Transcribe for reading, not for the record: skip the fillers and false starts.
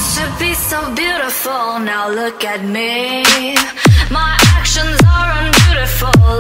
to be so beautiful, now look at me. My actions are unbeautiful,